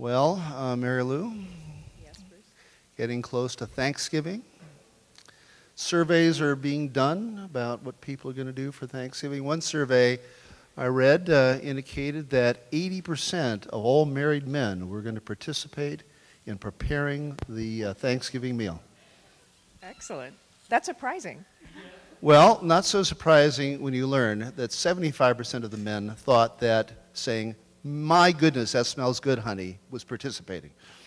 Well, Mary Lou, Yes, Bruce. getting close to Thanksgiving. Surveys are being done about what people are going to do for Thanksgiving. One survey I read indicated that 80% of all married men were going to participate in preparing the Thanksgiving meal. Excellent. That's surprising. Well, not so surprising when you learn that 75% of the men thought that saying, "My goodness, that smells good, honey," was participating.